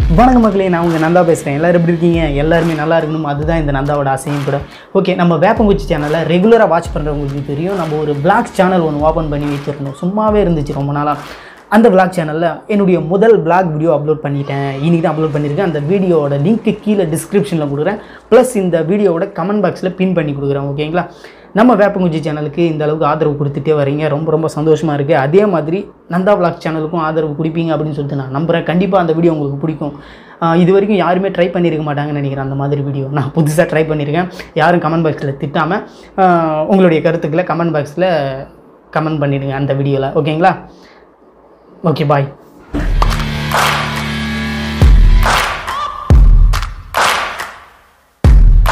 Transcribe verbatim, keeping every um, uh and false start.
வணக்கம் மக்களே, நான் உங்கள் நந்தா பேசுகிறேன். எல்லோரும் எப்படி இருக்கீங்க? எல்லாருமே நல்லா இருக்கணும், அதுதான் இந்த நந்தாவோட ஆசையும் கூட. ஓகே, நம்ம வேப்பங்குச்சி சேனலில் ரெகுலராக வாட்ச் பண்ணுறவங்களுக்கு தெரியும், நம்ம ஒரு பிளாக் சேனல் ஒன்று ஓப்பன் பண்ணி வச்சுருந்தோம். சும்மாவே இருந்துச்சு ரொம்ப நாளாக. அந்த பிளாக் சேனலில் என்னுடைய முதல் பிளாக் வீடியோ அப்லோட் பண்ணிட்டேன். இன்றைக்கி தான் அப்லோட் பண்ணியிருக்கேன். அந்த வீடியோவோட லிங்க்கு கீழே டிஸ்கிரிப்ஷனில் கொடுக்குறேன், ப்ளஸ் இந்த வீடியோவோட கமெண்ட் பாக்ஸில் பின் பண்ணி கொடுக்குறேன். ஓகேங்களா? நம்ம வேப்பங்குச்சி சேனலுக்கு இந்த அளவுக்கு ஆதரவு கொடுத்துட்டே வரீங்க, ரொம்ப ரொம்ப சந்தோஷமாக இருக்குது. அதே மாதிரி நந்தா பிளாக் சேனலுக்கும் ஆதரவு கொடுப்பீங்க அப்படின்னு சொல்லிட்டு நான் நம்புகிறேன். கண்டிப்பாக அந்த வீடியோ உங்களுக்கு பிடிக்கும். இது வரைக்கும் யாருமே ட்ரை பண்ணியிருக்க மாட்டாங்கன்னு நினைக்கிறேன். அந்த மாதிரி வீடியோ நான் புதுசாக ட்ரை பண்ணியிருக்கேன். யாரும் கமெண்ட் பாக்ஸில் திட்டாமல் உங்களுடைய கருத்துக்களை கமெண்ட் பாக்ஸில் கமெண்ட் பண்ணிவிடுங்க அந்த வீடியோவில். ஓகேங்களா? ஓகே, பாய்.